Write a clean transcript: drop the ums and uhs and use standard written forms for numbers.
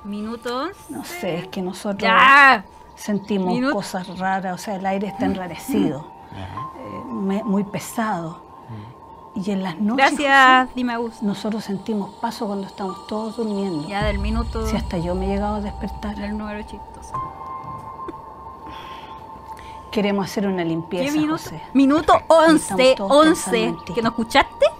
Minuto 11. No sé, es que nosotros ¡Ya! sentimos cosas raras, o sea, el aire está enrarecido, muy pesado. Y en las noches, Gracias, dime Agus. nosotros sentimos paso cuando estamos todos durmiendo. Ya del minuto. Si hasta yo me he llegado a despertar. El número chistoso. Queremos hacer una limpieza, ¿Qué minuto? José. Minuto Estamos 11, todos pensando 11. en ti. ¿Que no escuchaste?